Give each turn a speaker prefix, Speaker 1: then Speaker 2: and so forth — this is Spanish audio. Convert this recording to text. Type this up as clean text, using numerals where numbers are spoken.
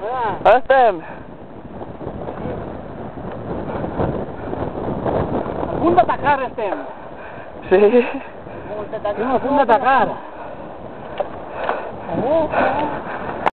Speaker 1: On estem?
Speaker 2: A punt d'atacar estem.
Speaker 1: Sí.
Speaker 2: A punt d'atacar.